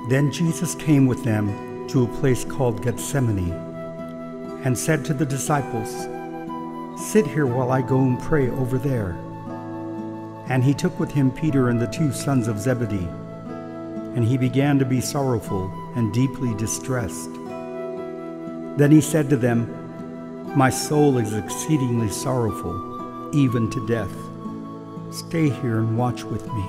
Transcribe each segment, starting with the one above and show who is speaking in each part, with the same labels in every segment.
Speaker 1: Then Jesus came with them to a place called Gethsemane and said to the disciples, "Sit here while I go and pray over there." And he took with him Peter and the 2 sons of Zebedee, and he began to be sorrowful and deeply distressed. Then he said to them, "My soul is exceedingly sorrowful, even to death. Stay here and watch with me."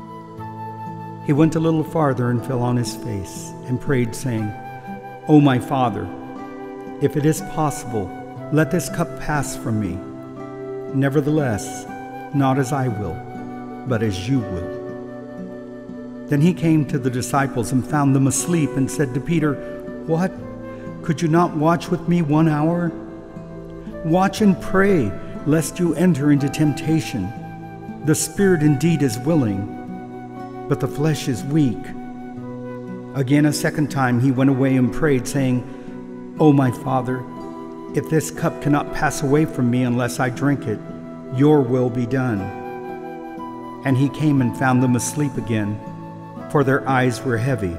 Speaker 1: He went a little farther and fell on his face and prayed, saying, "O my Father, if it is possible, let this cup pass from me. Nevertheless, not as I will, but as you will." Then he came to the disciples and found them asleep and said to Peter, "What? Could you not watch with me 1 hour? Watch and pray, lest you enter into temptation. The spirit indeed is willing, but the flesh is weak." Again a second time he went away and prayed, saying, "O my Father, if this cup cannot pass away from me unless I drink it, your will be done." And he came and found them asleep again, for their eyes were heavy.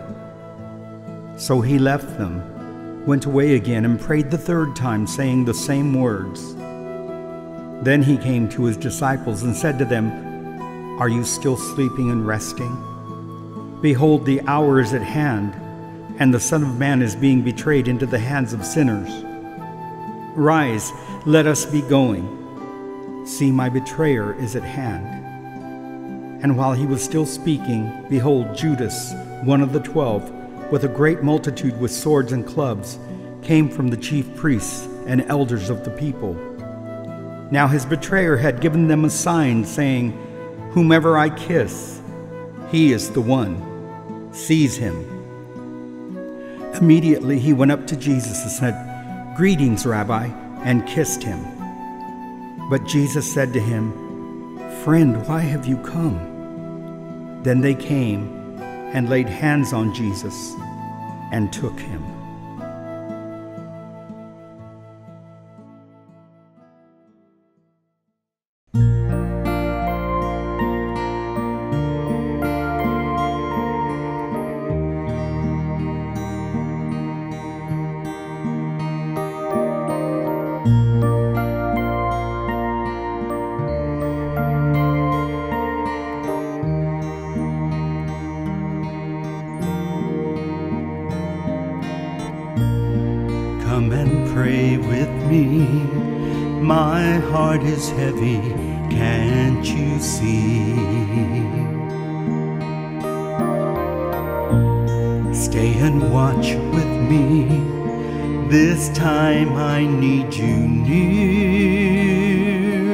Speaker 1: So he left them, went away again, and prayed the 3rd time, saying the same words. Then he came to his disciples and said to them, "Are you still sleeping and resting? Behold, the hour is at hand, and the Son of Man is being betrayed into the hands of sinners. Rise, let us be going. See, my betrayer is at hand." And while he was still speaking, behold, Judas, one of the 12, with a great multitude with swords and clubs, came from the chief priests and elders of the people. Now his betrayer had given them a sign, saying, "Whomever I kiss, he is the one. Seize him." Immediately he went up to Jesus and said, "Greetings, Rabbi," and kissed him. But Jesus said to him, "Friend, why have you come?" Then they came and laid hands on Jesus and took him.
Speaker 2: Come and pray with me. My heart is heavy, can't you see? Stay and watch with me. This time I need you near.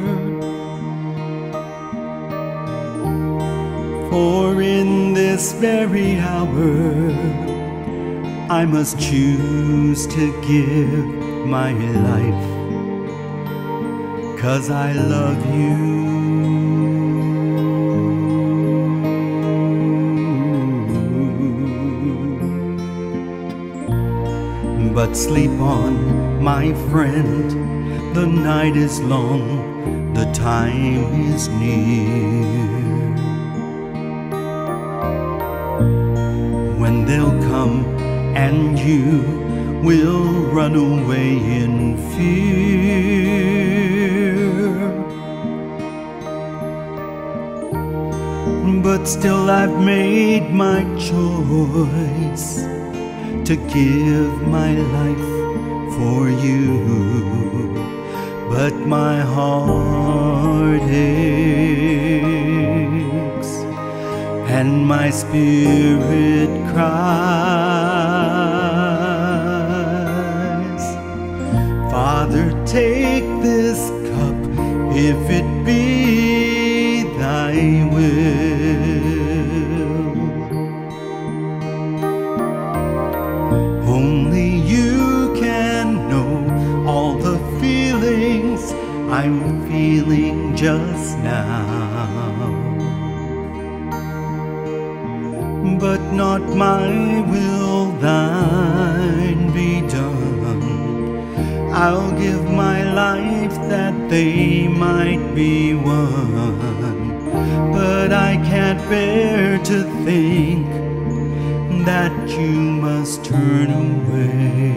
Speaker 2: For in this very hour I must choose to give my life, 'cause I love you. But sleep on, my friend, the night is long, the time is near. When they'll come and you will run away in fear, but still I've made my choice to give my life for you. But my heart aches and my spirit cries, Father, take this cup if it be thy will. Only you can know all the feelings I'm feeling just now. But not my will, thine be done. I'll give my life that they might be one. But I can't bear to think that you must turn away.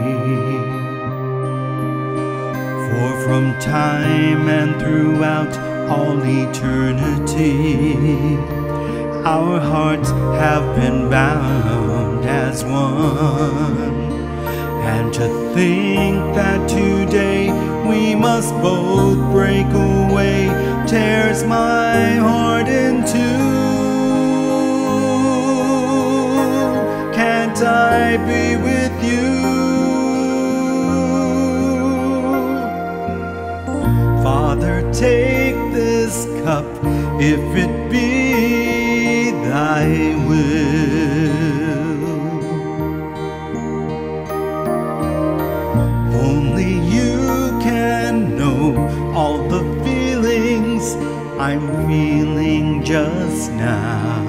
Speaker 2: For from time and throughout all eternity, our hearts have been bound as one. And to think that today we must both break away tears my heart in two. Can't I be with you? Father, take this cup if it be thy will. Only you can know all the feelings I'm feeling just now.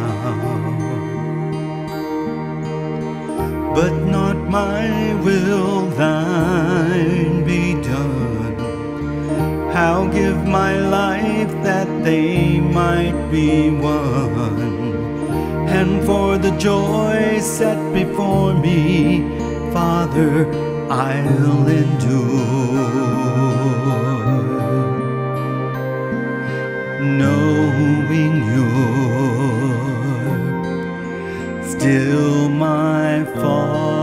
Speaker 2: But not my will, thine be done. I'll give my life that they might be one. And for the joy set before me, Father, I'll endure, knowing you're still my Father.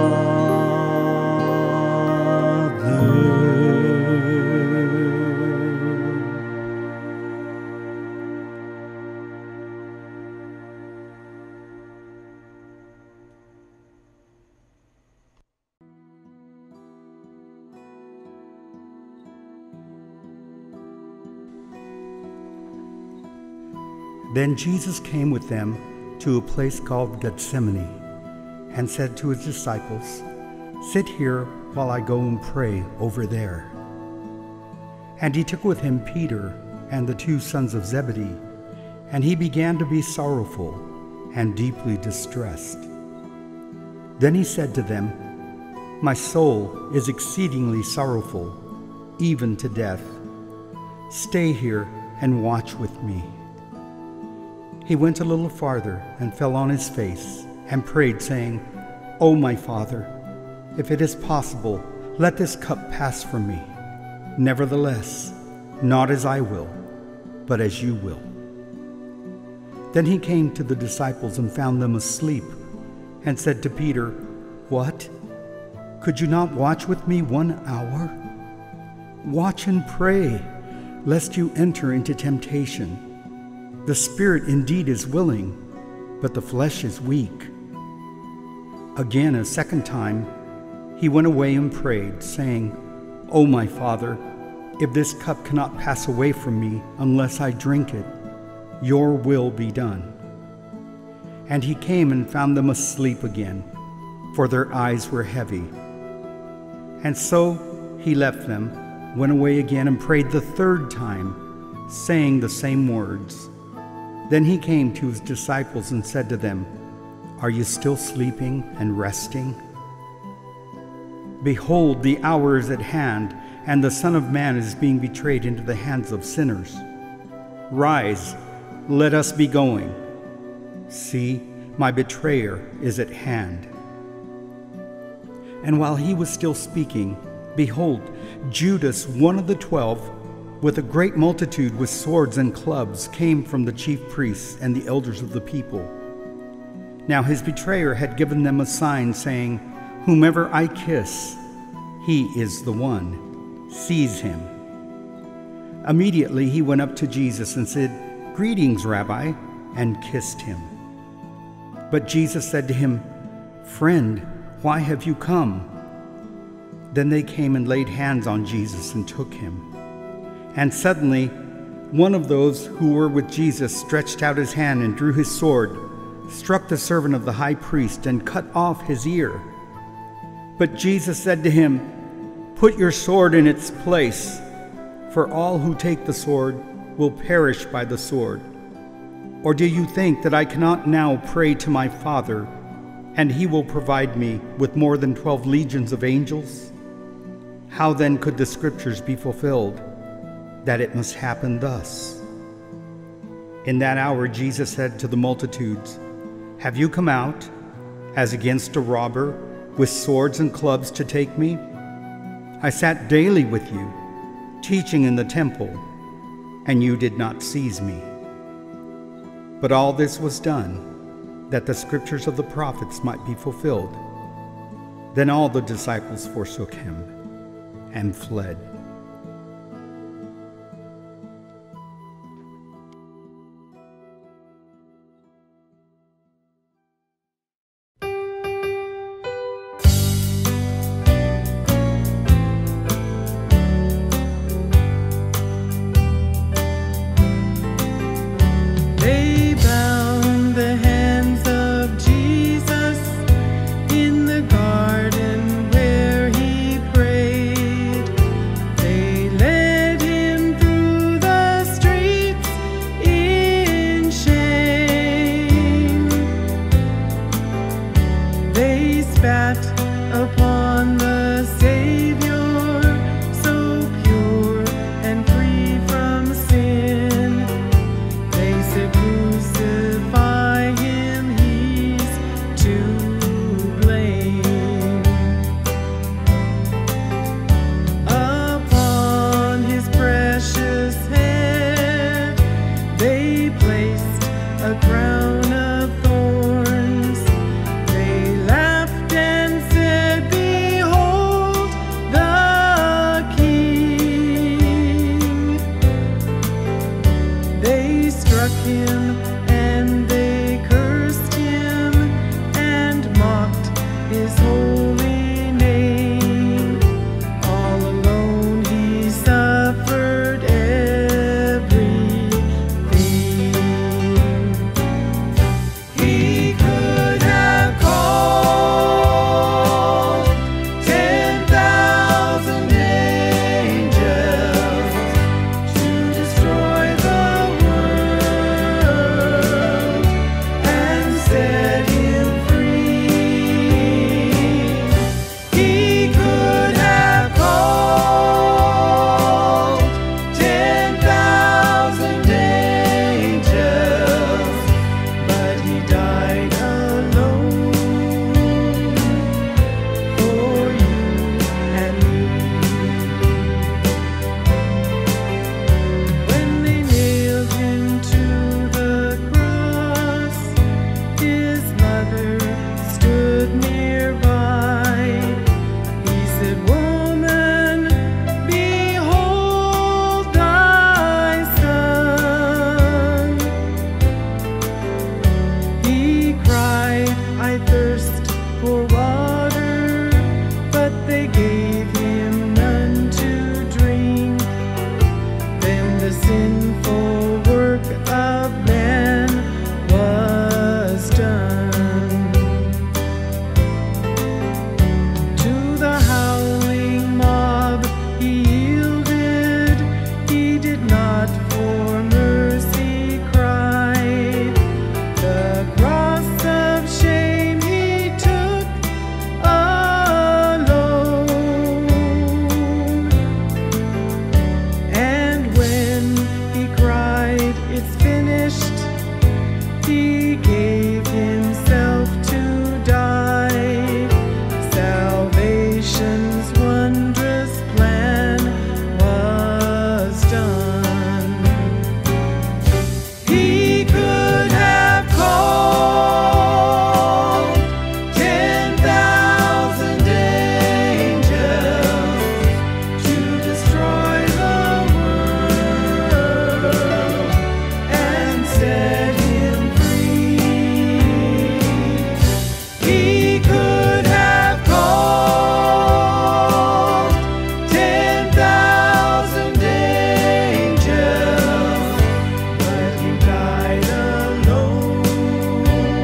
Speaker 1: Then Jesus came with them to a place called Gethsemane, and said to his disciples, "Sit here while I go and pray over there." And he took with him Peter and the 2 sons of Zebedee, and he began to be sorrowful and deeply distressed. Then he said to them, "My soul is exceedingly sorrowful, even to death. Stay here and watch with me." He went a little farther and fell on his face and prayed, saying, "O my Father, if it is possible, let this cup pass from me. Nevertheless, not as I will, but as you will." Then he came to the disciples and found them asleep, and said to Peter, "What? Could you not watch with me 1 hour? Watch and pray, lest you enter into temptation. The spirit indeed is willing, but the flesh is weak." Again, a second time, he went away and prayed, saying, "O my Father, if this cup cannot pass away from me unless I drink it, your will be done." And he came and found them asleep again, for their eyes were heavy. And so he left them, went away again, and prayed the third time, saying the same words. Then he came to his disciples and said to them, "Are you still sleeping and resting? Behold, the hour is at hand, and the Son of Man is being betrayed into the hands of sinners. Rise, let us be going. See, my betrayer is at hand." And while he was still speaking, behold, Judas, one of the 12, with a great multitude with swords and clubs, came from the chief priests and the elders of the people. Now his betrayer had given them a sign, saying, "Whomever I kiss, he is the one. Seize him." Immediately he went up to Jesus and said, "Greetings, Rabbi," and kissed him. But Jesus said to him, "Friend, why have you come?" Then they came and laid hands on Jesus and took him. And suddenly, one of those who were with Jesus stretched out his hand and drew his sword, struck the servant of the high priest, and cut off his ear. But Jesus said to him, "Put your sword in its place, for all who take the sword will perish by the sword. Or do you think that I cannot now pray to my Father, and he will provide me with more than 12 legions of angels? How then could the scriptures be fulfilled, that it must happen thus?" In that hour Jesus said to the multitudes, "Have you come out as against a robber, with swords and clubs to take me? I sat daily with you, teaching in the temple, and you did not seize me. But all this was done, that the scriptures of the prophets might be fulfilled. Then all the disciples forsook him and fled.
Speaker 3: They bound the hands of Jesus in the garden where he prayed. They led him through the streets in shame. They spat upon the Savior, so pure and free from sin. They said, "Crucify him, he's to blame." Upon his precious head they placed a crown of thorns. They laughed and said, "Behold the King." They struck him and they cursed him and mocked his holy name. All alone he suffered everything. He could have called 10,000 angels to destroy the world and set him free. He could have called 10,000 angels, but he died alone for you and me. When they nailed him to the cross, his mother stood nearby. He said, "Woman, behold thy son." He cried, "I thirst for water," but they gave him none to drink. Then the sinful work of man was done. To the howling mob he yielded. He did not for mercy cry. The cross of shame he took alone. And when he cried, "It's finished," he gave himself to die. Salvation's wondrous plan was done. He could have called 10,000 angels to destroy the world and set him free. He could have called 10,000 angels, but he died alone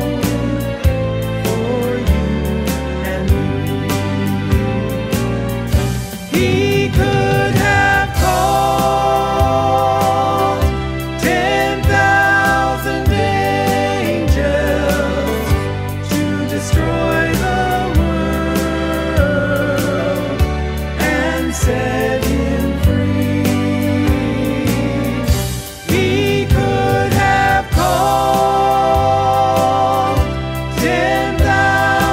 Speaker 3: for you and me. He could have called 10,000 angels to destroy the world and set him free. He could have called 10,000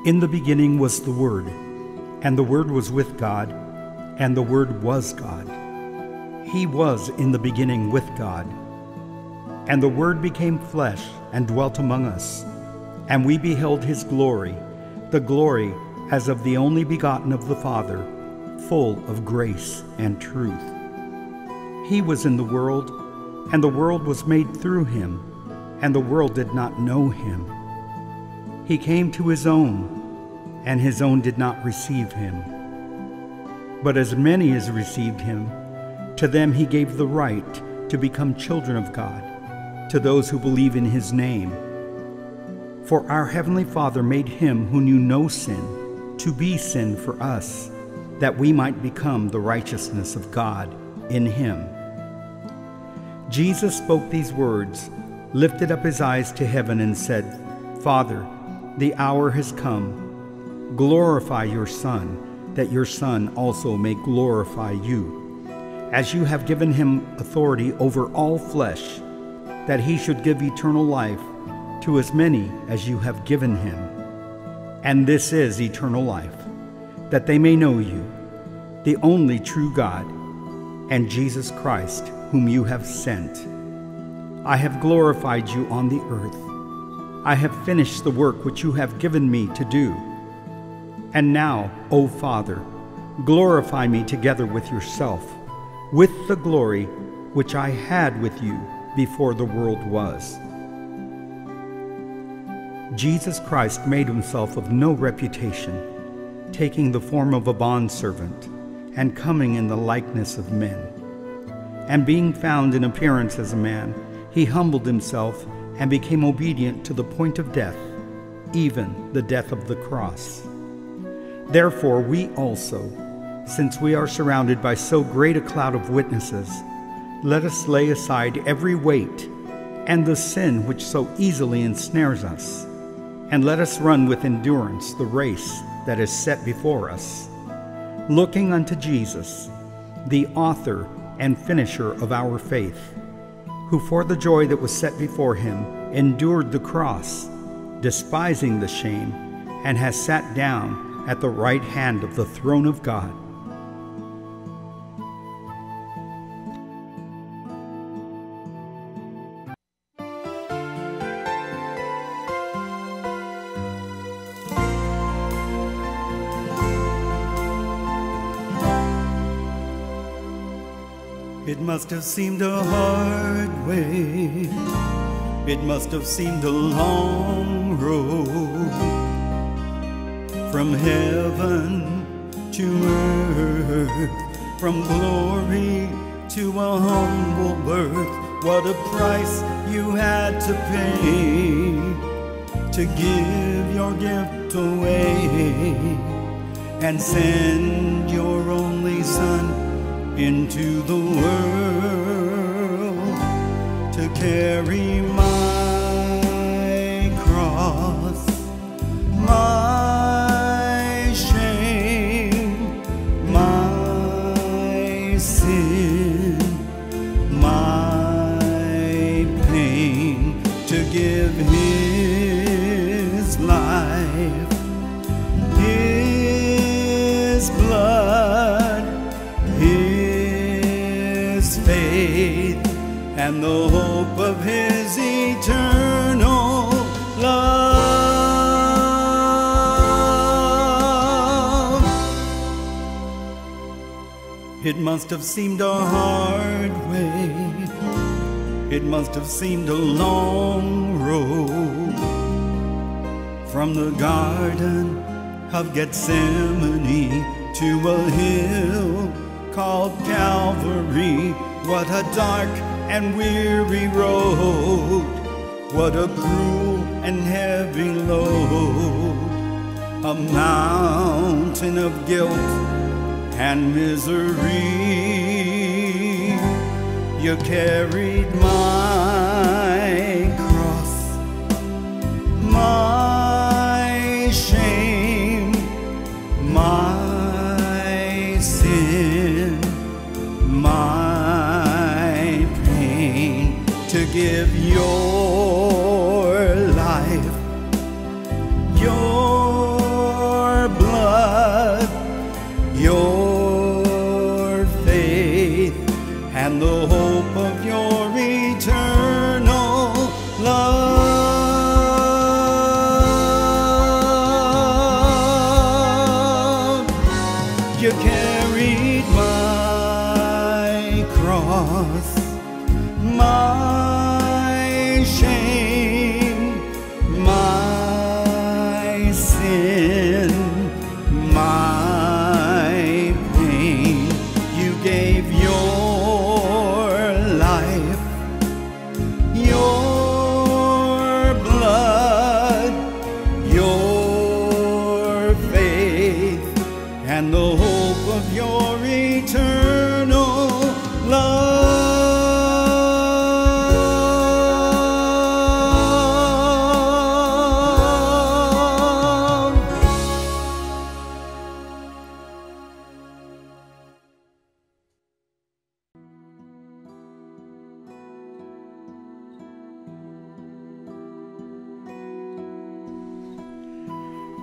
Speaker 1: In the beginning was the Word, and the Word was with God, and the Word was God. He was in the beginning with God. And the Word became flesh and dwelt among us, and we beheld his glory, the glory as of the only begotten of the Father, full of grace and truth. He was in the world, and the world was made through him, and the world did not know him. He came to his own, and his own did not receive him. But as many as received him, to them he gave the right to become children of God, to those who believe in his name. For our heavenly Father made him who knew no sin to be sin for us, that we might become the righteousness of God in him. Jesus spoke these words, lifted up his eyes to heaven, and said, Father, the hour has come. Glorify your Son, that your Son also may glorify you, as you have given him authority over all flesh, that he should give eternal life to as many as you have given him. And this is eternal life, that they may know you, the only true God, and Jesus Christ, whom you have sent. I have glorified you on the earth. I have finished the work which you have given me to do. And now, O Father, glorify me together with yourself, with the glory which I had with you before the world was. Jesus Christ made himself of no reputation, taking the form of a bondservant, and coming in the likeness of men. And being found in appearance as a man, he humbled himself and became obedient to the point of death, even the death of the cross. Therefore we also, since we are surrounded by so great a cloud of witnesses, let us lay aside every weight and the sin which so easily ensnares us, and let us run with endurance the race that is set before us, looking unto Jesus, the author and finisher of our faith, who for the joy that was set before him endured the cross, despising the shame, and has sat down at the right hand of the throne of God.
Speaker 2: It must have seemed a hard way. It must have seemed a long road from heaven to earth, from glory to a humble birth. What a price you had to pay to give your gift away and send your only Son into the world to carry my cross, my shame, my sin, my pain, to give his life, his blood, his faith, and the hope of his eternal love. It must have seemed a hard way. It must have seemed a long road from the Garden of Gethsemane to a hill called Calvary. What a dark and weary road, what a cruel and heavy load, a mountain of guilt and misery. You carried my cross, my shame, my sin, my pain, to give your life, your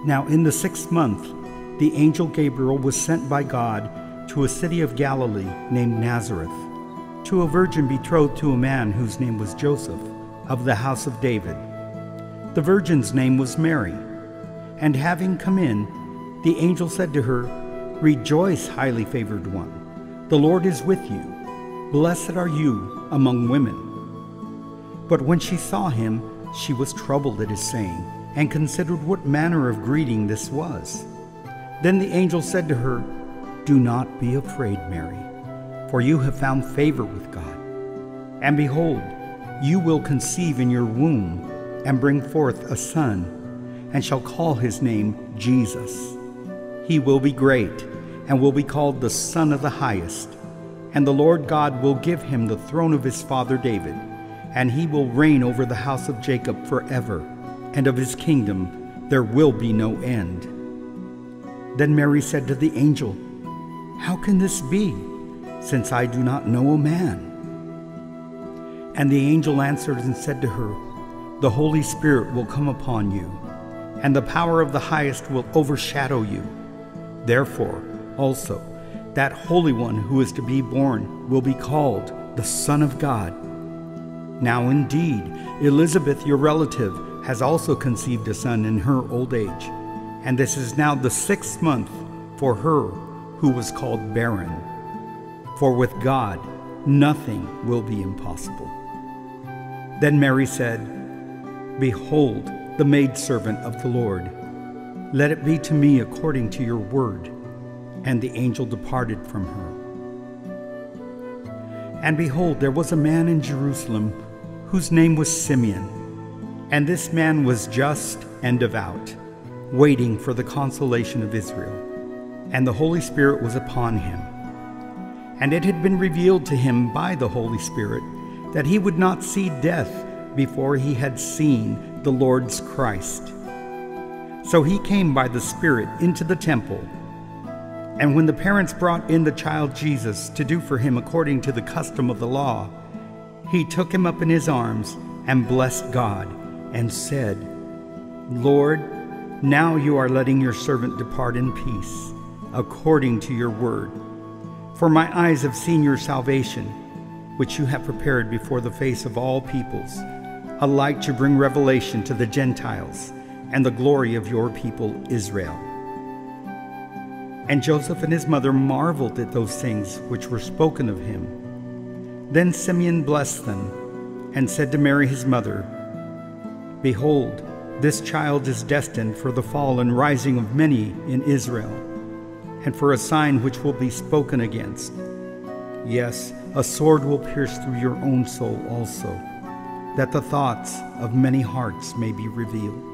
Speaker 1: Now in the 6th month, the angel Gabriel was sent by God to a city of Galilee named Nazareth, to a virgin betrothed to a man whose name was Joseph, of the house of David. The virgin's name was Mary. And having come in, the angel said to her, "Rejoice, highly favored one. The Lord is with you. Blessed are you among women." But when she saw him, she was troubled at his saying, and considered what manner of greeting this was. Then the angel said to her, "Do not be afraid, Mary, for you have found favor with God. And behold, you will conceive in your womb and bring forth a son, and shall call his name Jesus. He will be great, and will be called the Son of the Highest. And the Lord God will give him the throne of his father David, and he will reign over the house of Jacob forever, and of his kingdom there will be no end." Then Mary said to the angel, "How can this be, since I do not know a man?" And the angel answered and said to her, "The Holy Spirit will come upon you, and the power of the Highest will overshadow you. Therefore, also, that Holy One who is to be born will be called the Son of God. Now indeed, Elizabeth, your relative, has also conceived a son in her old age, and this is now the 6th month for her who was called barren. For with God, nothing will be impossible." Then Mary said, "Behold, the maidservant of the Lord. Let it be to me according to your word." And the angel departed from her. And behold, there was a man in Jerusalem whose name was Simeon. And this man was just and devout, waiting for the consolation of Israel. And the Holy Spirit was upon him. And it had been revealed to him by the Holy Spirit that he would not see death before he had seen the Lord's Christ. So he came by the Spirit into the temple. And when the parents brought in the child Jesus to do for him according to the custom of the law, he took him up in his arms and blessed God and said, "Lord, now you are letting your servant depart in peace, according to your word. For my eyes have seen your salvation, which you have prepared before the face of all peoples, a light to bring revelation to the Gentiles, and the glory of your people Israel." And Joseph and his mother marveled at those things which were spoken of him. Then Simeon blessed them, and said to Mary his mother, "Behold, this child is destined for the fall and rising of many in Israel, and for a sign which will be spoken against. Yes, a sword will pierce through your own soul also, that the thoughts of many hearts may be revealed."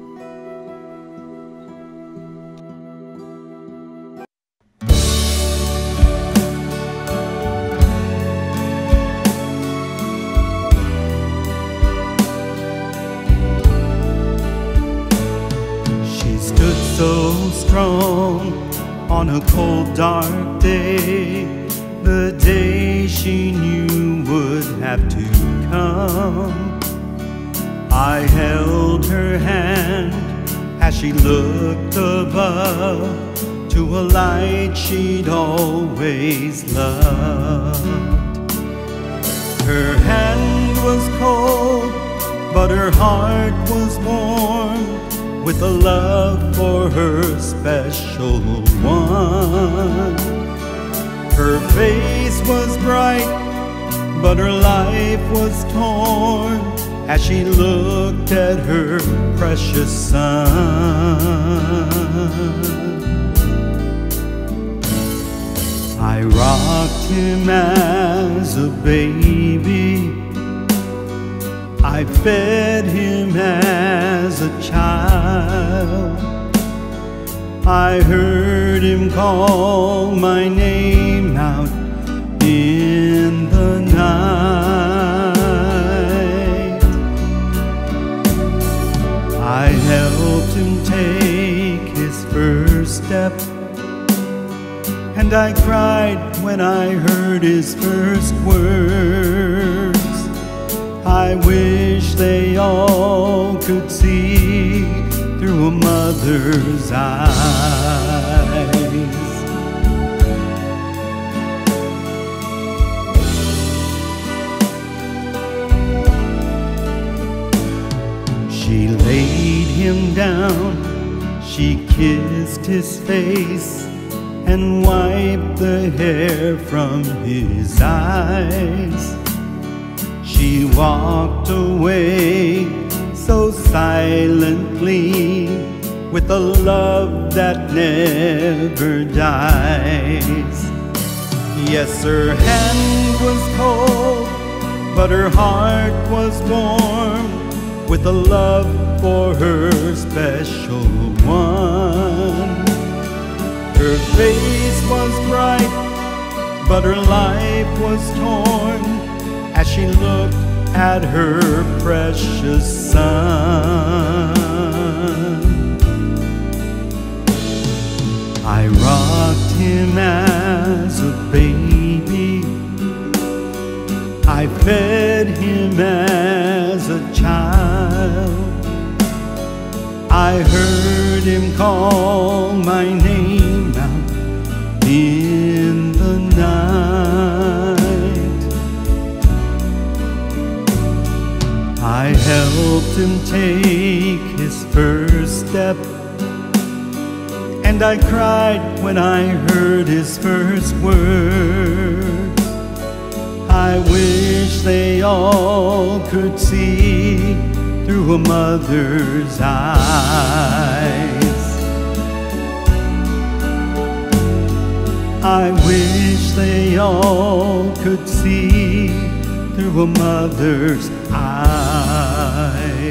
Speaker 2: So strong on a cold, dark day, the day she knew would have to come. I held her hand as she looked above to a light she'd always loved. Her hand was cold, but her heart was warm, with a love for her special one. Her face was bright, but her life was torn as she looked at her precious son. I rocked him as a baby, I fed him as a child. I heard him call my name out in the night. I helped him take his first step, and I cried when I heard his first words. I wish they all could see through a mother's eyes. She laid him down, she kissed his face, and wiped the hair from his eyes. She walked away so silently, with a love that never dies. Yes, her hand was cold, but her heart was warm, with a love for her special one. Her face was bright, but her life was torn, as she looked at her precious son. I rocked him as a baby, I fed him as a child, I heard him call my name out in the night. I helped him take his first step, and I cried when I heard his first words. I wish they all could see through a mother's eyes. I wish they all could see through a mother's eyes.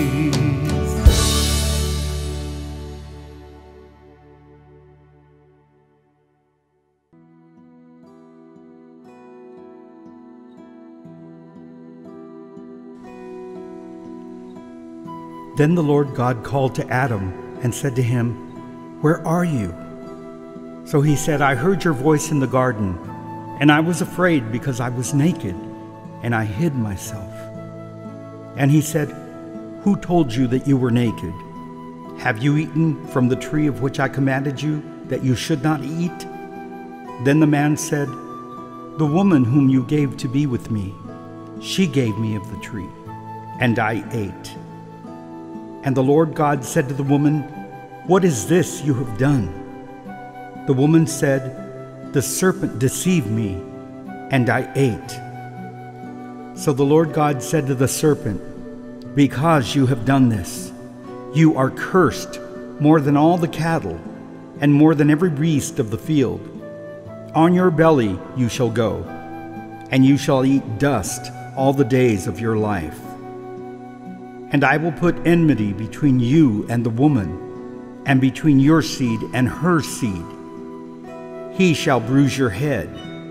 Speaker 1: Then the Lord God called to Adam and said to him, "Where are you?" So he said, "I heard your voice in the garden, and I was afraid because I was naked, and I hid myself." And he said, "Who told you that you were naked? Have you eaten from the tree of which I commanded you that you should not eat?" Then the man said, "The woman whom you gave to be with me, she gave me of the tree, and I ate." And the Lord God said to the woman, "What is this you have done?" The woman said, "The serpent deceived me, and I ate." So the Lord God said to the serpent, "Because you have done this, you are cursed more than all the cattle, and more than every beast of the field. On your belly you shall go, and you shall eat dust all the days of your life. And I will put enmity between you and the woman, and between your seed and her seed. He shall bruise your head.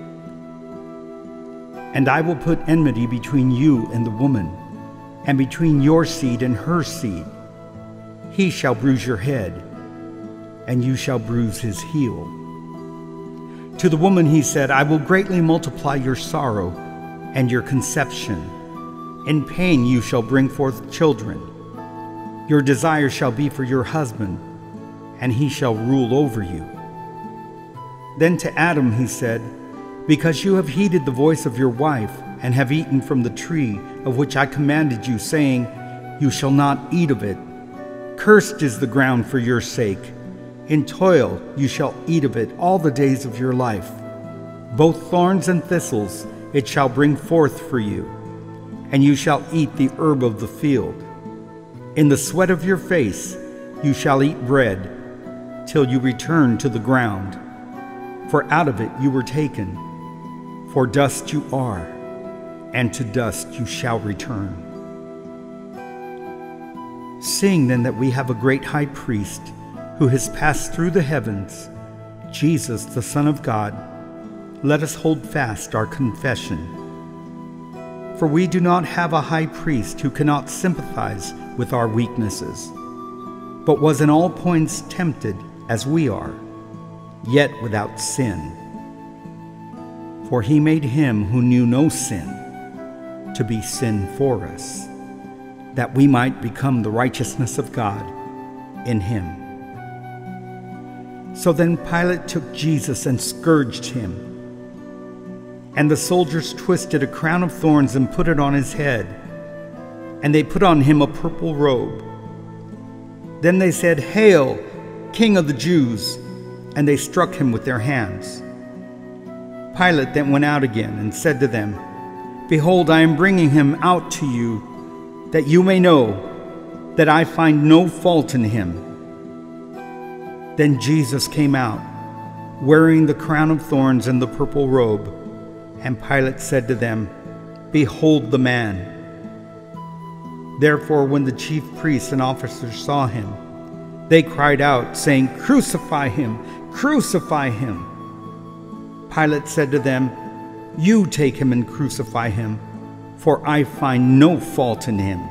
Speaker 1: And I will put enmity between you and the woman, and between your seed and her seed. He shall bruise your head, and you shall bruise his heel." To the woman he said, "I will greatly multiply your sorrow and your conception. In pain you shall bring forth children. Your desire shall be for your husband, and he shall rule over you." Then to Adam he said, "Because you have heeded the voice of your wife, and have eaten from the tree of which I commanded you, saying, 'You shall not eat of it,' cursed is the ground for your sake. In toil you shall eat of it all the days of your life. Both thorns and thistles it shall bring forth for you, and you shall eat the herb of the field. In the sweat of your face you shall eat bread, till you return to the ground. For out of it you were taken, for dust you are, and to dust you shall return." Seeing then that we have a great high priest, who has passed through the heavens, Jesus, the Son of God, let us hold fast our confession. For we do not have a high priest who cannot sympathize with our weaknesses, but was in all points tempted as we are, yet without sin. For he made him who knew no sin to be sin for us, that we might become the righteousness of God. in him. So then Pilate took Jesus and scourged him. And the soldiers twisted a crown of thorns and put it on his head, and they put on him a purple robe. Then they said, "Hail, King of the Jews!" and they struck him with their hands. Pilate then went out again and said to them, "Behold, I am bringing him out to you, that you may know that I find no fault in him." Then Jesus came out, wearing the crown of thorns and the purple robe, and Pilate said to them, "Behold the man." Therefore, when the chief priests and officers saw him, they cried out, saying, "Crucify him! Crucify him!" Pilate said to them, "You take him and crucify him, for I find no fault in him.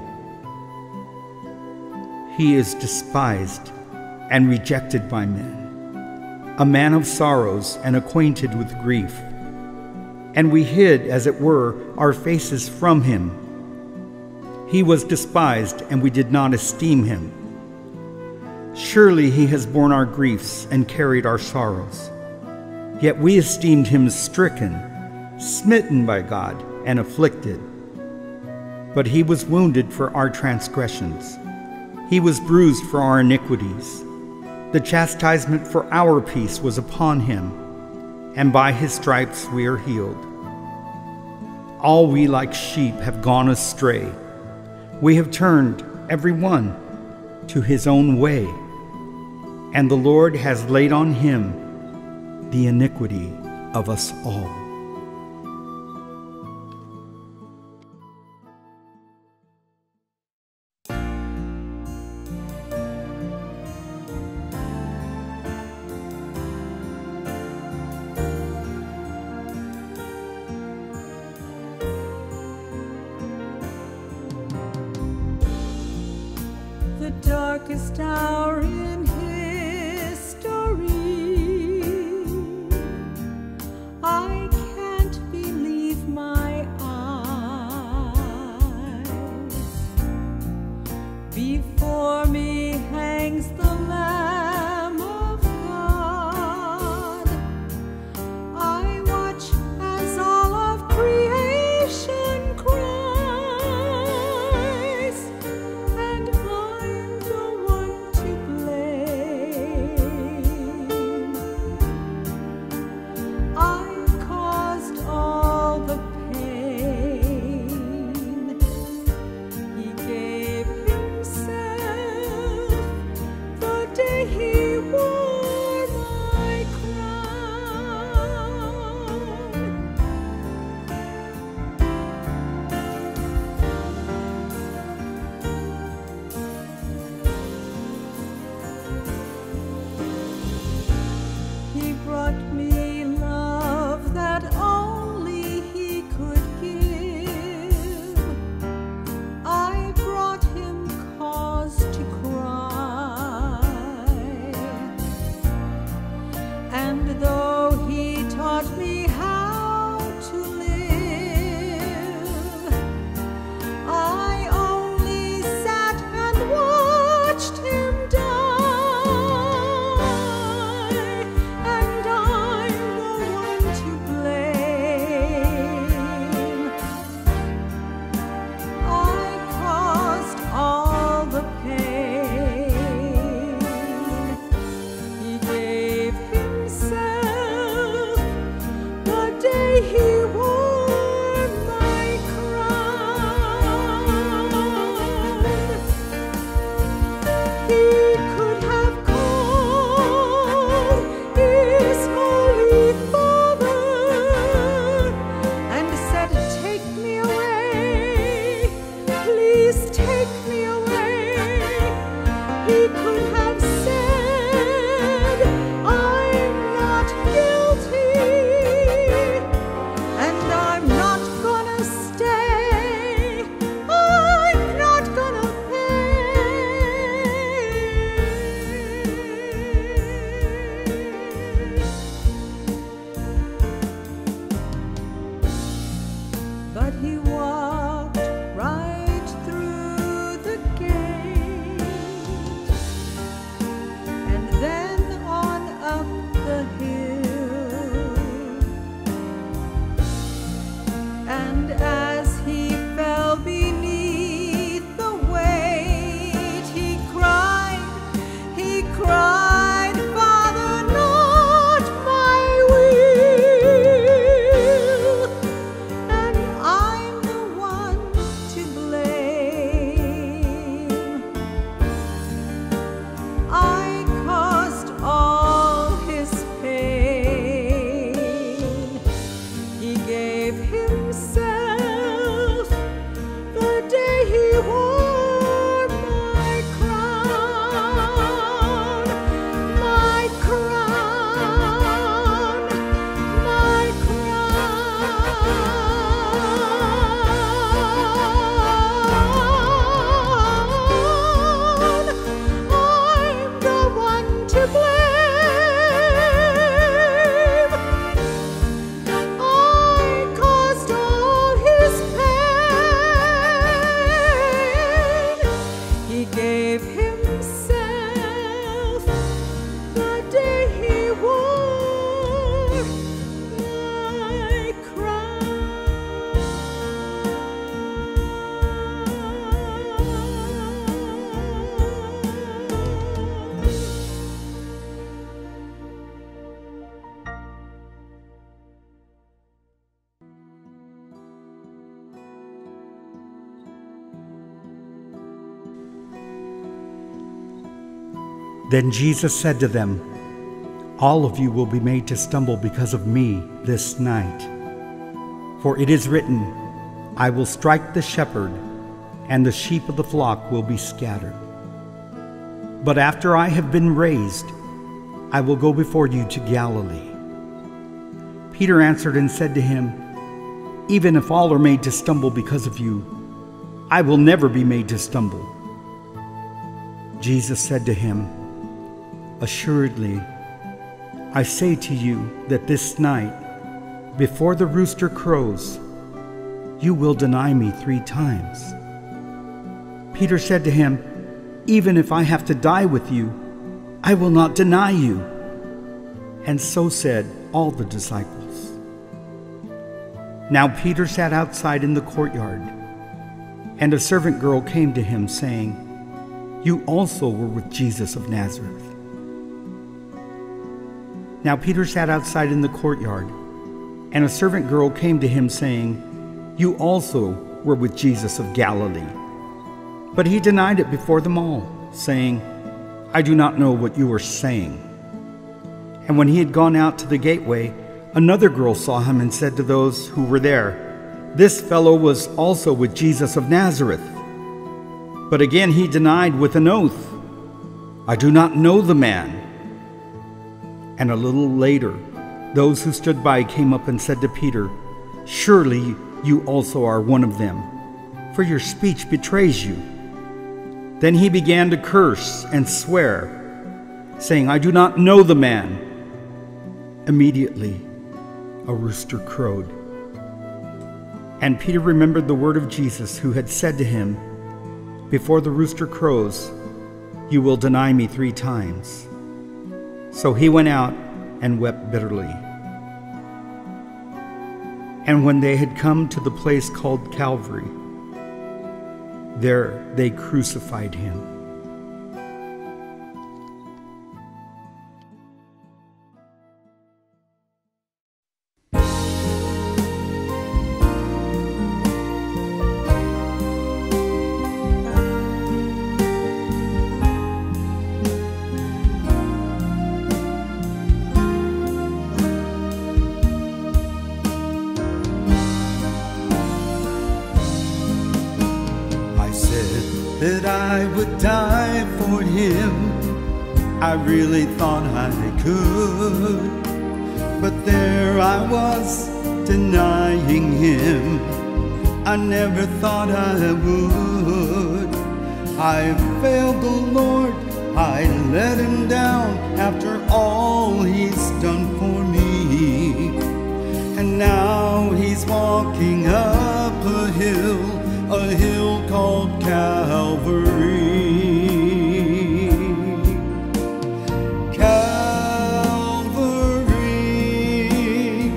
Speaker 1: He is despised and rejected by men, a man of sorrows and acquainted with grief. And we hid, as it were, our faces from him. He was despised, and we did not esteem him. Surely he has borne our griefs and carried our sorrows. Yet we esteemed him stricken, smitten by God, and afflicted. But he was wounded for our transgressions. He was bruised for our iniquities. The chastisement for our peace was upon him, and by his stripes we are healed. All we like sheep have gone astray. We have turned every one to his own way, and the Lord has laid on him the iniquity of us all.
Speaker 3: The darkest hour in history, I can't believe my eyes. Before me hangs the Lamb of God. I watch as all of creation cries, and I'm the one to blame. I caused all the pain. He gave himself the day he wore my crown. He brought me love that only he could give. I brought him cause to cry. And though he taught me how to live, I only sat and watched him die, and I'm the one to blame. I caused all the pain. He gave himself the day he wore my crown. He could have called his holy Father and said, "Take me away, please take me away." He could have said, "I'm not guilty, and I'm not gonna stay. I'm not gonna pay." But he walked right through the gate
Speaker 1: Then Jesus said to them, "All of you will be made to stumble because of me this night. For it is written, I will strike the shepherd, and the sheep of the flock will be scattered. But after I have been raised, I will go before you to Galilee." Peter answered and said to him, "Even if all are made to stumble because of you, I will never be made to stumble." Jesus said to him, "Assuredly, I say to you that this night, before the rooster crows, you will deny me 3 times." Peter said to him, "Even if I have to die with you, I will not deny you." And so said all the disciples. Now Peter sat outside in the courtyard, and a servant girl came to him, saying, "You also were with Jesus of Nazareth." Now Peter sat outside in the courtyard, and a servant girl came to him, saying, "You also were with Jesus of Galilee." But he denied it before them all, saying, "I do not know what you are saying." And when he had gone out to the gateway, another girl saw him and said to those who were there, "This fellow was also with Jesus of Nazareth." But again he denied with an oath, "I do not know the man." And a little later, those who stood by came up and said to Peter, "Surely you also are one of them, for your speech betrays you." Then he began to curse and swear, saying, "I do not know the man." Immediately, a rooster crowed. And Peter remembered the word of Jesus, who had said to him, "Before the rooster crows, you will deny me 3 times." So he went out and wept bitterly. And when they had come to the place called Calvary, there they crucified him.
Speaker 2: That I would die for him, I really thought I could. But there I was, denying him, I never thought I would. I failed the Lord, I let him down, after all he's done for me. And now he's walking up a hill called Calvary. Calvary,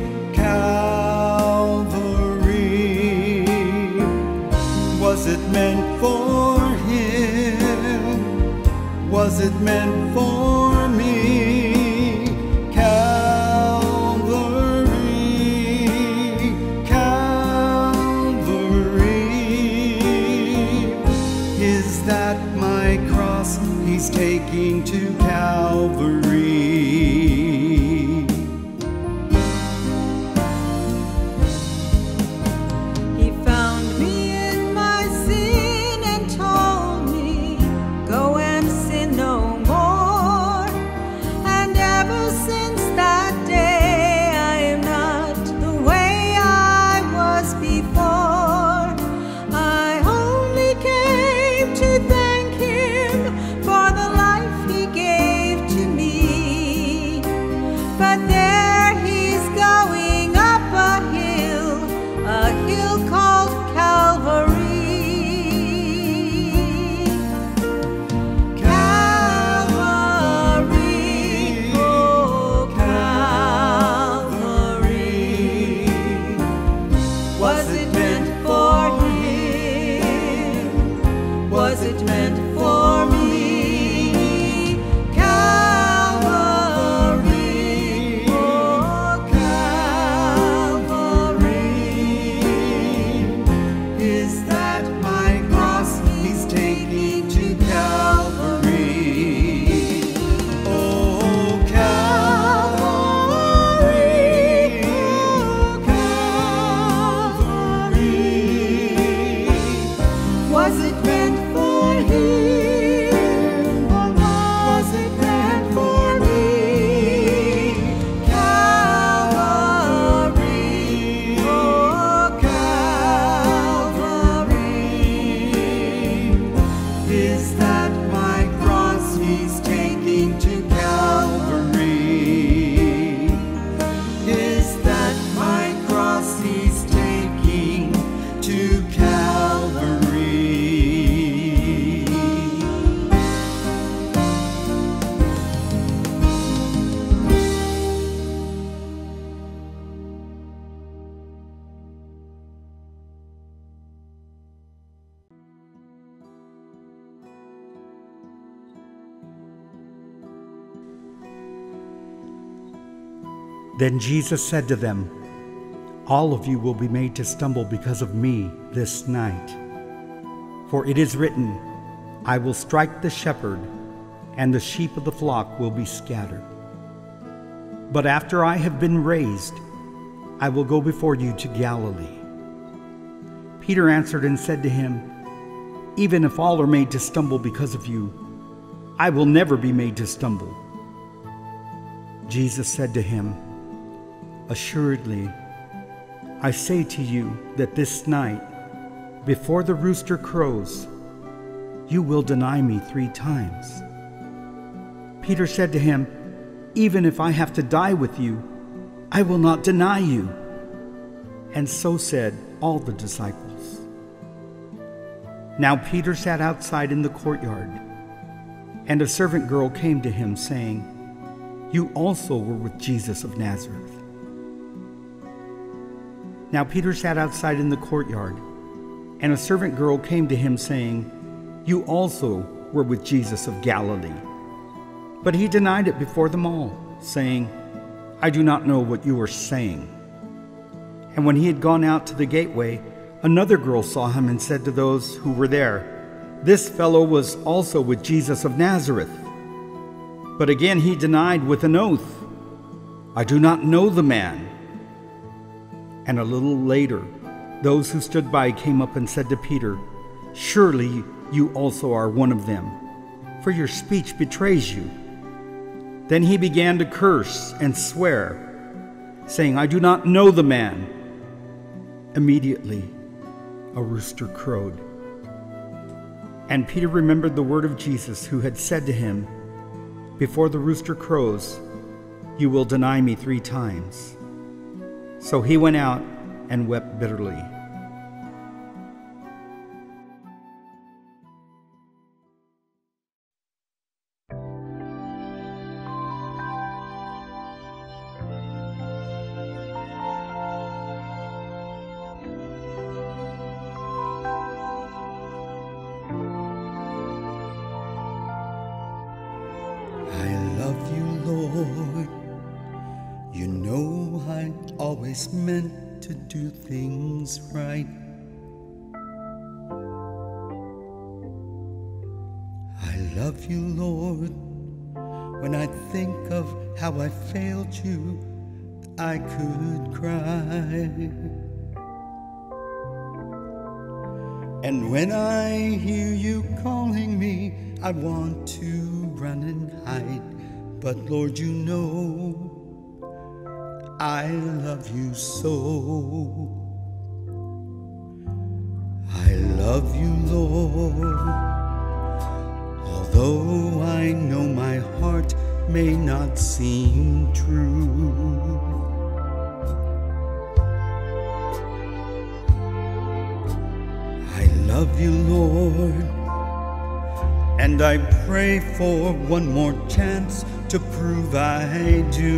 Speaker 2: Calvary. Was it meant for him? Was it meant for me? He's taking to Calvary.
Speaker 3: He found me in my sin and told me, "Go and sin no more." And ever since that day, I am not the way I was before. I only came to thank him for the life he gave to me.
Speaker 1: Then Jesus said to them, "All of you will be made to stumble because of me this night. For it is written, I will strike the shepherd, and the sheep of the flock will be scattered. But after I have been raised, I will go before you to Galilee." Peter answered and said to him, "Even if all are made to stumble because of you, I will never be made to stumble." Jesus said to him, "Assuredly, I say to you that this night, before the rooster crows, you will deny me 3 times." Peter said to him, "Even if I have to die with you, I will not deny you." And so said all the disciples. Now Peter sat outside in the courtyard, and a servant girl came to him, saying, "You also were with Jesus of Nazareth." Now Peter sat outside in the courtyard, and a servant girl came to him, saying, "You also were with Jesus of Galilee." But he denied it before them all, saying, "I do not know what you are saying." And when he had gone out to the gateway, another girl saw him and said to those who were there, "This fellow was also with Jesus of Nazareth." But again he denied with an oath, "I do not know the man." And a little later, those who stood by came up and said to Peter, "Surely you also are one of them, for your speech betrays you." Then he began to curse and swear, saying, "I do not know the man." Immediately, a rooster crowed. And Peter remembered the word of Jesus, who had said to him, "Before the rooster crows, you will deny me 3 times." So he went out and wept bitterly.
Speaker 2: I love you, Lord. You know I always meant to do things right. I love you, Lord. When I think of how I failed you, I could cry. And when I hear you calling me, I want to run and hide. But Lord, you know I love you so. I love you, Lord. Although I know my heart may not seem true, I love you, Lord. And I pray for one more chance to prove I do.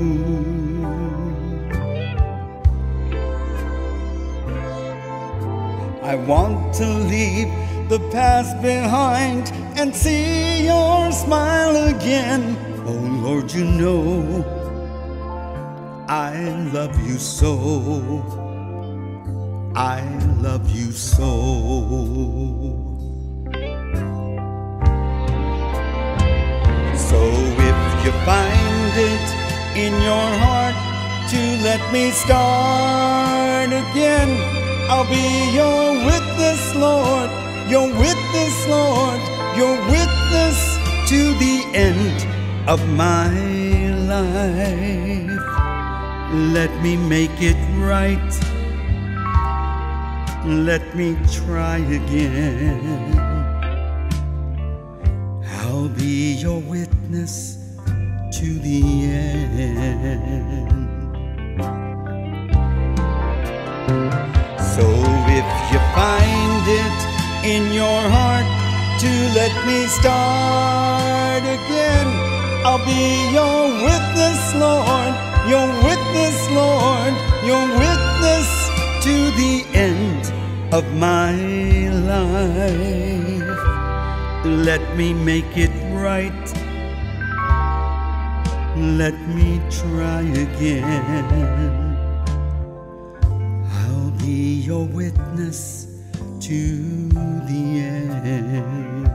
Speaker 2: I want to leave the past behind and see your smile again. Oh Lord, you know I love you so. I love you so. So if you find it in your heart to let me start again, I'll be your witness, Lord, your witness, Lord, your witness to the end of my life. Let me make it right. Let me try again. I'll be your witness to the end. So if you find it in your heart to let me start again, I'll be your witness, Lord, your witness, Lord, your witness to the end of my life. Let me make it right. let me try again. I'll be your witness to the end.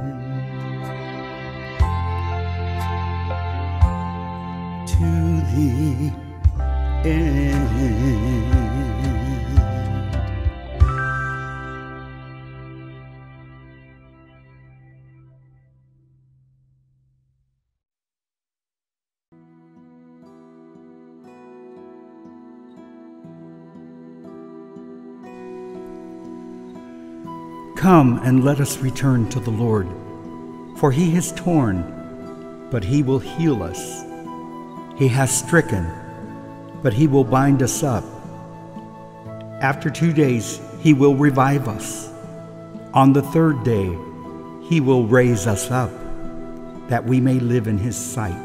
Speaker 2: To the end.
Speaker 1: Come and let us return to the Lord, for he has torn, but he will heal us. He has stricken, but he will bind us up. After 2 days, he will revive us. On the third day, he will raise us up, that we may live in his sight.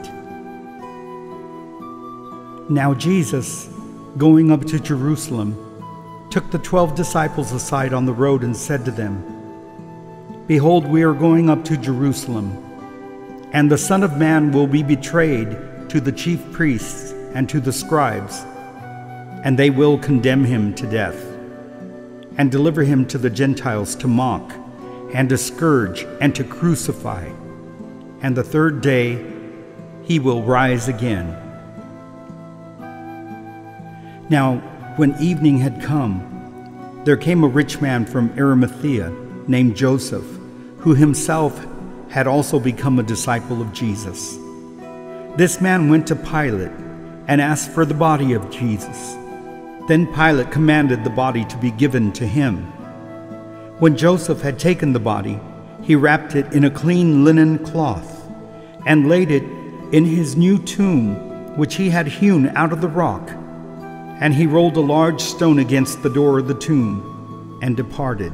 Speaker 1: Now Jesus, going up to Jerusalem, took the 12 disciples aside on the road and said to them, Behold, we are going up to Jerusalem, and the Son of Man will be betrayed to the chief priests and to the scribes, and they will condemn him to death, and deliver him to the Gentiles to mock, and to scourge, and to crucify. And the third day he will rise again. Now, when evening had come, there came a rich man from Arimathea named Joseph, who himself had also become a disciple of Jesus. This man went to Pilate and asked for the body of Jesus. Then Pilate commanded the body to be given to him. When Joseph had taken the body, he wrapped it in a clean linen cloth and laid it in his new tomb, which he had hewn out of the rock. And he rolled a large stone against the door of the tomb and departed.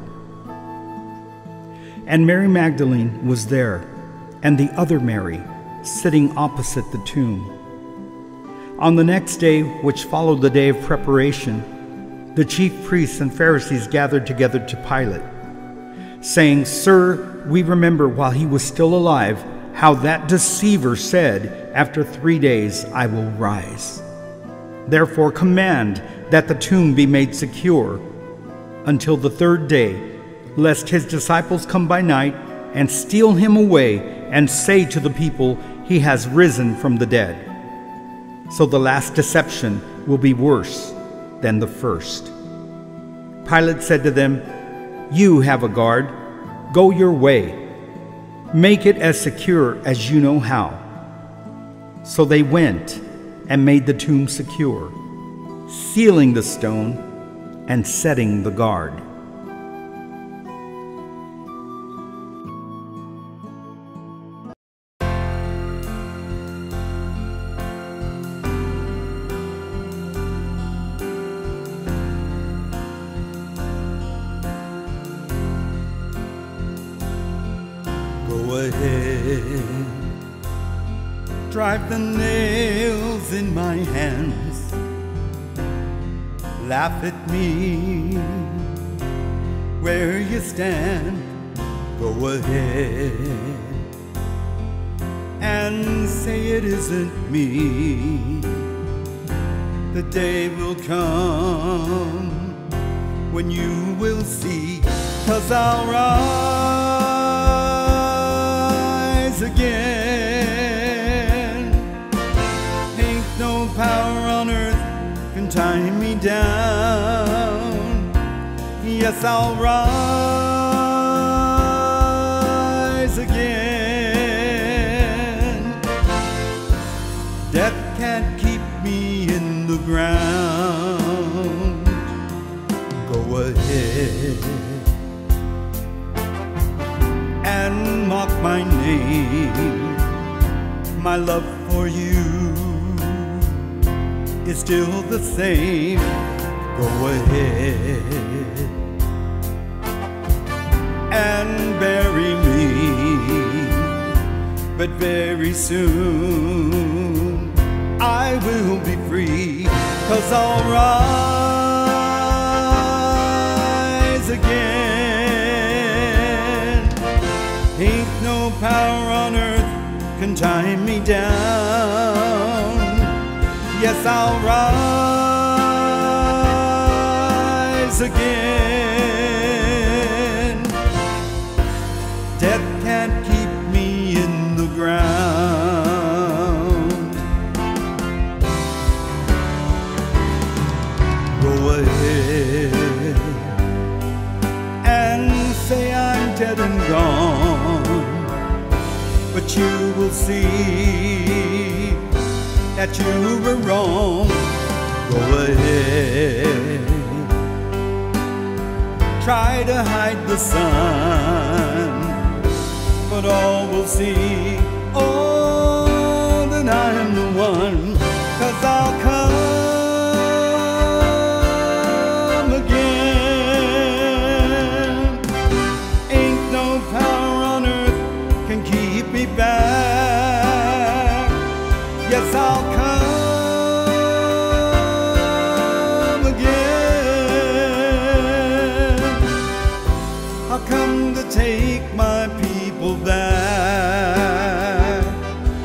Speaker 1: And Mary Magdalene was there, and the other Mary, sitting opposite the tomb. On the next day, which followed the day of preparation, the chief priests and Pharisees gathered together to Pilate, saying, Sir, we remember while he was still alive how that deceiver said, After 3 days I will rise. Therefore command that the tomb be made secure until the third day, lest his disciples come by night and steal him away and say to the people, He has risen from the dead. So the last deception will be worse than the first. Pilate said to them, You have a guard. Go your way. Make it as secure as you know how. So they went and made the tomb secure, sealing the stone and setting the guard.
Speaker 2: Go ahead, drive the nails in my hands, laugh at me where you stand. Go ahead and say it isn't me. The day will come when you will see, 'cause I'll rise again. Ain't no power on earth can tie me down. Yes, I'll rise again. Death can't keep me in the ground. Go ahead and mock my name. My love for you is still the same. Go ahead and bury me, but very soon I will be free, 'cause I'll rise again. Ain't no power on earth can tie me down. Yes, I'll rise again. Death can't keep me in the ground. Go ahead and say I'm dead and gone, but you will see that you were wrong. Go ahead, try to hide the sun, but all will see, oh, that I am the one. 'Cause I'll come again. Ain't no power on earth can keep me back. Yes, I'll come again. I'll come to take my people back.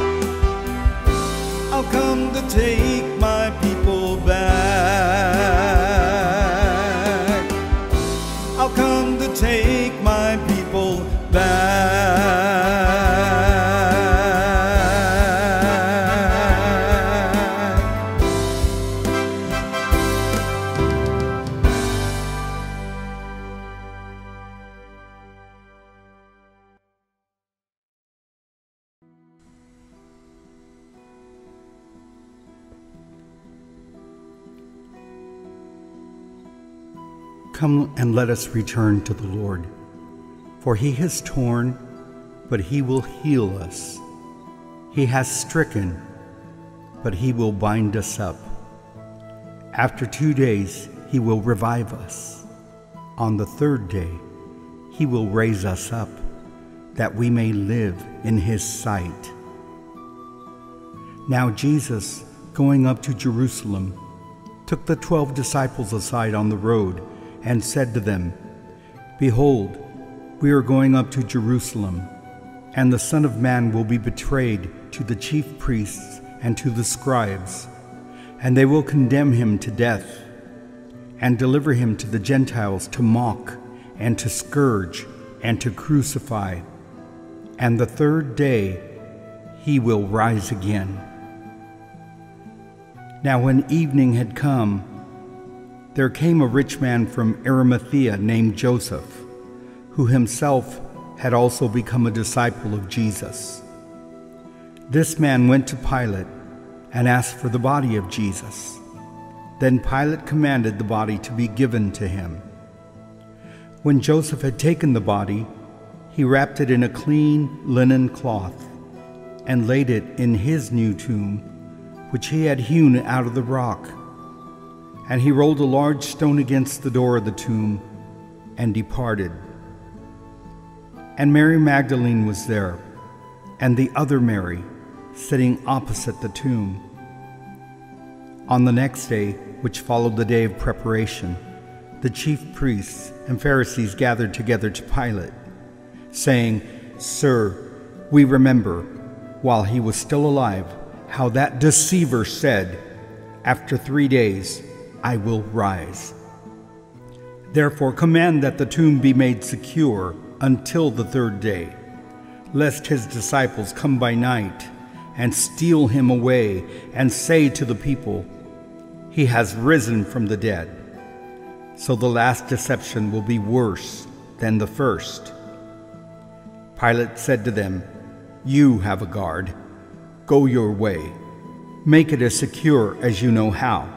Speaker 2: I'll come to take my people back. I'll come to take my people back.
Speaker 1: Come and let us return to the Lord. For he has torn, but he will heal us. He has stricken, but he will bind us up. After 2 days, he will revive us. On the third day, he will raise us up, that we may live in his sight. Now Jesus, going up to Jerusalem, took the 12 disciples aside on the road and said to them, Behold, we are going up to Jerusalem, and the Son of Man will be betrayed to the chief priests and to the scribes, and they will condemn him to death, and deliver him to the Gentiles to mock, and to scourge, and to crucify. And the third day he will rise again. Now when evening had come, there came a rich man from Arimathea named Joseph, who himself had also become a disciple of Jesus. This man went to Pilate and asked for the body of Jesus. Then Pilate commanded the body to be given to him. When Joseph had taken the body, he wrapped it in a clean linen cloth and laid it in his new tomb, which he had hewn out of the rock. And he rolled a large stone against the door of the tomb and departed. And Mary Magdalene was there, and the other Mary, sitting opposite the tomb. On the next day, which followed the day of preparation, the chief priests and Pharisees gathered together to Pilate, saying, Sir, we remember, while he was still alive, how that deceiver said, After 3 days I will rise. Therefore command that the tomb be made secure until the third day, lest his disciples come by night and steal him away and say to the people, He has risen from the dead. So the last deception will be worse than the first. Pilate said to them, You have a guard. Go your way. Make it as secure as you know how.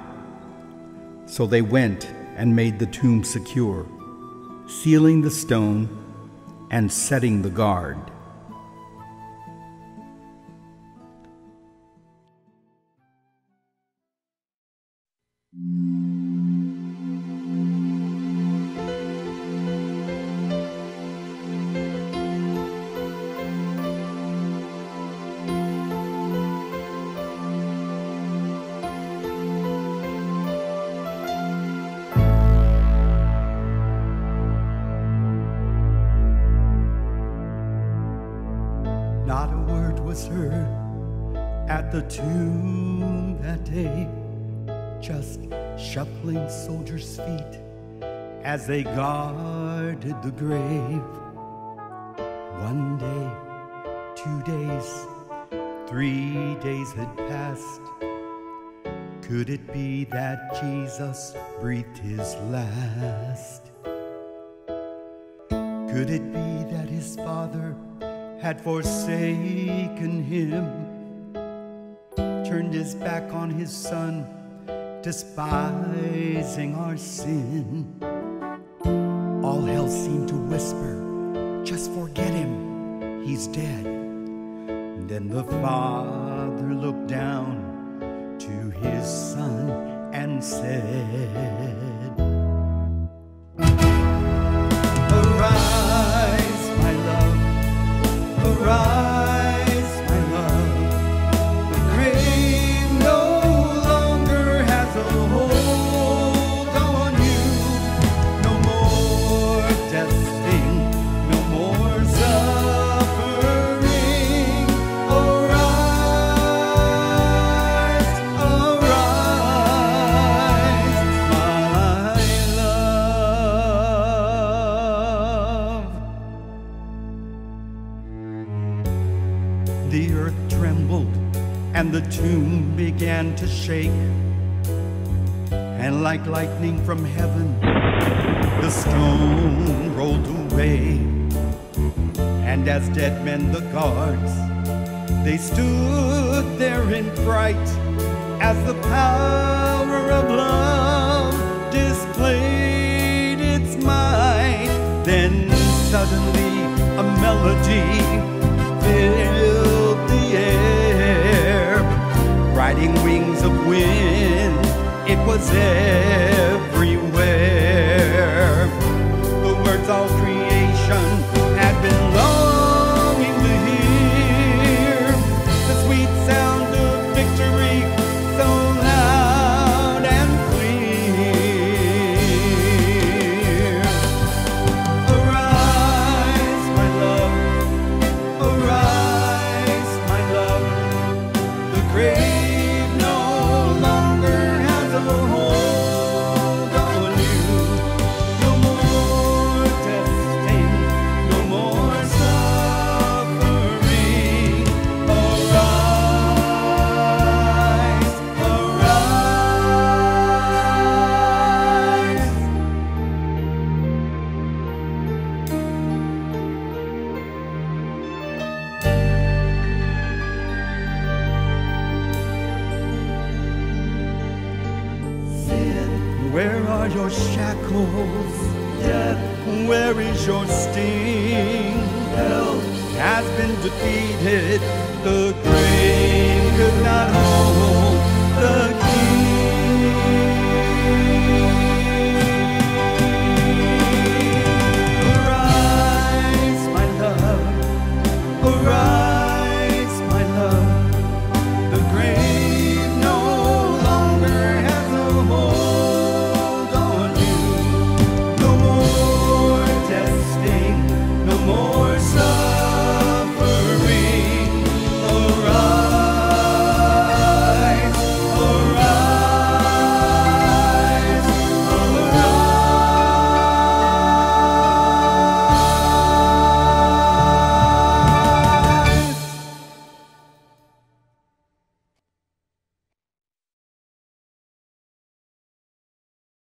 Speaker 1: So they went and made the tomb secure, sealing the stone and setting the guard.
Speaker 2: Not a word was heard at the tomb that day.
Speaker 1: just shuffling soldiers' feet as they guarded the grave. 1 day, 2 days, 3 days had passed. Could it be that Jesus breathed his last? Could it be that his Father had forsaken him, turned his back on his Son, despising our sin? All hell seemed to whisper, just forget him, he's dead. Then the Father looked down to his Son and said, "Arise, my love, arise, my love. The grave no longer has a hold on you. No more death sting, no more suffering. Arise, arise, my love." The earth trembled and the tomb began to shake, and like lightning from heaven, the stone rolled away. And as dead men, the guards, they stood there in fright, as the power of love displayed its might. Then suddenly a melody filled the air, riding wings of wind, it was everywhere. The words all creation had been longing to hear, the sweet sound of victory so loud and clear. Arise, my love, arise, my love. The grave no longer has a hold on you. No more testing, no more suffering. Arise, arise. Sin, where are your shackles? Death, where is your sting? Hell has been defeated, the grave